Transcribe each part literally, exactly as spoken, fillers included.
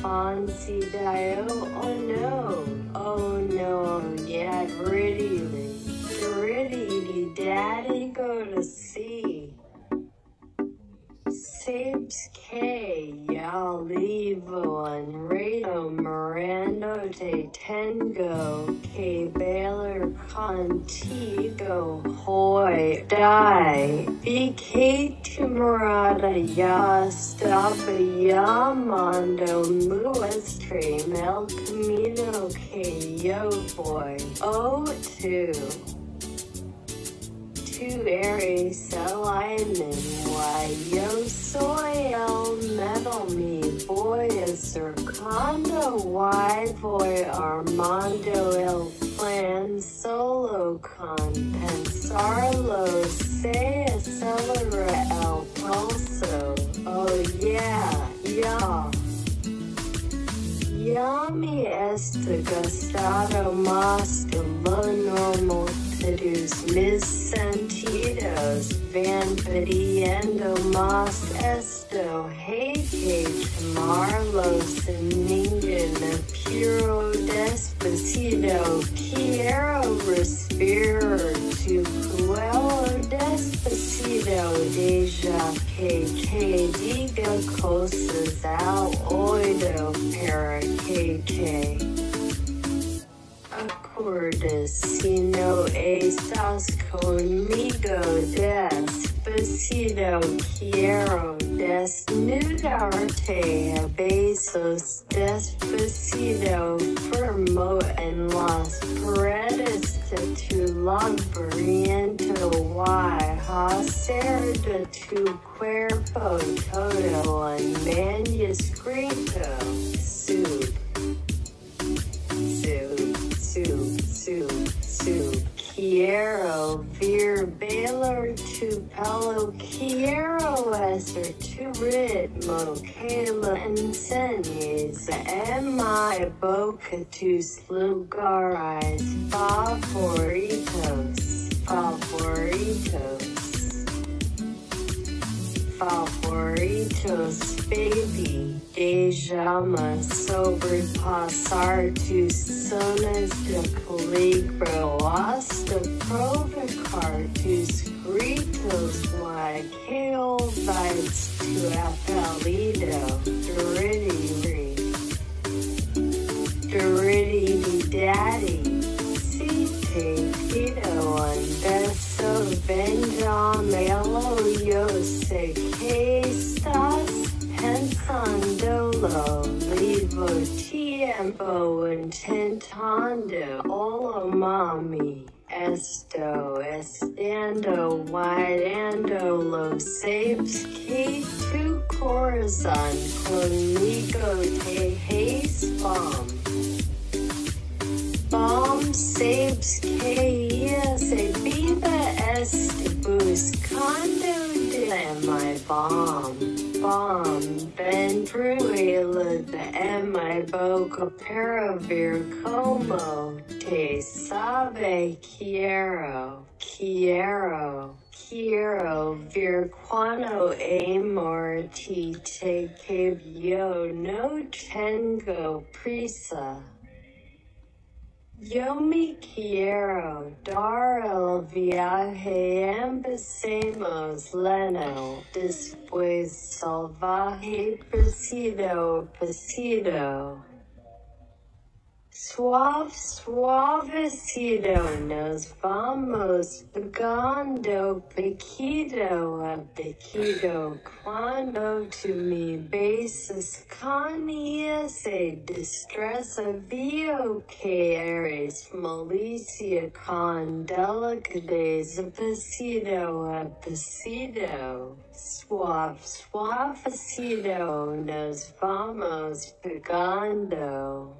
Considio, oh no, oh no, yeah, gritty, gritty, daddy, go to sea. Sabes que ya levo en redo mirando te tengo que bailar contigo hoy die. Vi que tu mirada ya estaba llamando muestre el camino que yo voy. Oh, tú. Tu eres el alma, yo soy el metal, mi voy acercando, why voy armando el plan solo con pensarlo, se acelera el pulso, oh yeah, yeah. Ya me está gustado más de lo normal. Tus mis sentidos van pidiendo más esto, hey que tomarlo sin ninguna puro despacito, quiero respirar tu cuello despacito, deja que te diga cosas al oído para que te acordes si no estás conmigo despacito, quiero desnudarte a besos despacito, firmo en las paredes de tu laberinto, why hacer de tu cuerpo todo en manuscrito, sub. Soup, soup, soup. Quiero ver bailar tu pelo, quiero hacer tu ritmo, que lo enseñes en mi boca tus lugares favoritos, favoritos. Favoritos, baby, déjame sobrepasar tus zonas de peligro hasta provocar tus gritos, why que olvides tu apellido, Dirty, Dirty Daddy, si te pido un beso, vendamelo, yo sé que estás pensándolo, vivo tiempo intentando, hola mami, esto estando guardando lo sabes que tu corazón conmigo te hace bomb. Bomb sabes que ese viva este buscando de my bomb. Bomb ben fruela de mi boca para ver como te sabe quiero, quiero, quiero ver cuando amor ti te que yo no tengo prisa. Yo me quiero dar el viaje, empecemos lento, después salvaje, pasito, pasito. Suave, suavecito, nos vamos pegando pequito a pequito, cuando tú me besas con ese destreza, veo que eres malicia con delicadeza, pasito a pasito. Suave, suavecito, nos vamos pegando.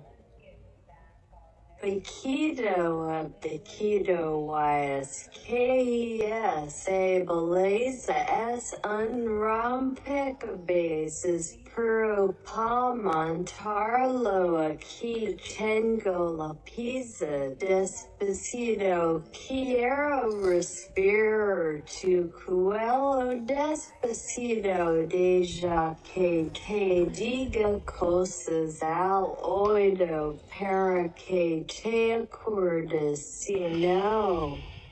Pequito a pequito, es que esa belleza es un rompecabezas puro pa montarlo aquí tengo la pizza despacito quiero respirar tu cuello despacito deja que te diga cosas al oído para que te acuerdes si no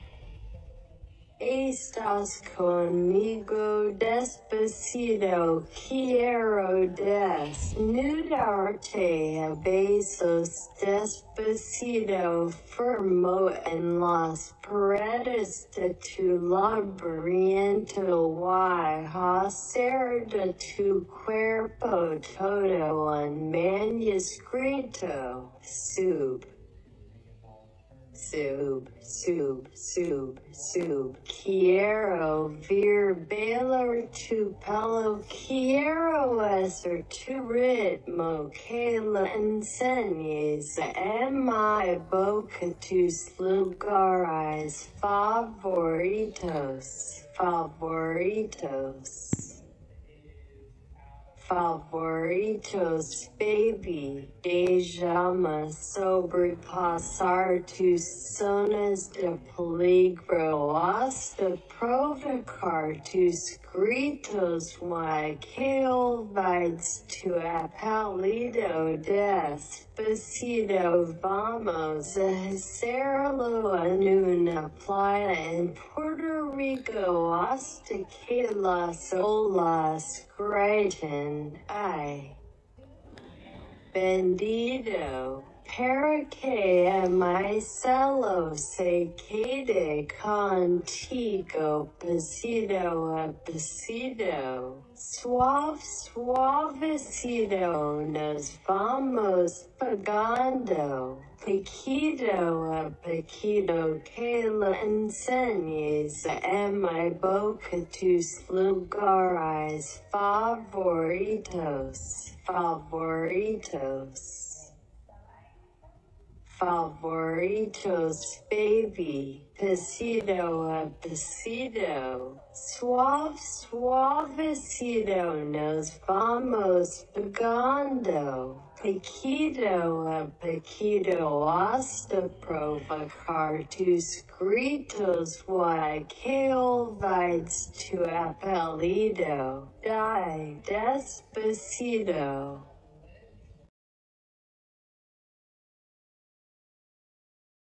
estás conmigo despacito quiero desnudarte a besos despacito firmo en las paredes de tu laberinto y hacer de tu cuerpo todo un manuscrito sub Sub, sub, sub, sub. Quiero ver bailar tu pelo. Quiero hacer tu ritmo que le enseñes en mi boca tus lugares favoritos. Favoritos. Favoritos, baby, déjame sobrepasar tus zonas de peligro hasta provocar tus gritos y que olvides tu apellido despacito. Vamos a hacerlo en una playa en Puerto Rico hasta que las olas griten. Ay, bendito, para que mi celo se quede contigo pasito a pasito. Suave, suavecito nos vamos pagando. Paquito a paquito que le enseñes en mi boca tus lugares favoritos. Favoritos. Favoritos, baby, pasito a pasito, suave, suavecito, nos vamos pagando, paquito a paquito, hasta provocar tus gritos, y que olvides tu apellido, die despacito.